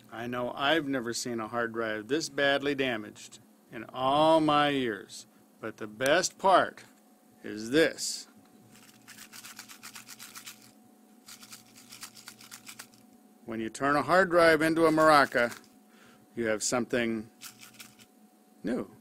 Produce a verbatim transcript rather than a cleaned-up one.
I know I've never seen a hard drive this badly damaged in all my years. But the best part is this. When you turn a hard drive into a maraca, you have something new.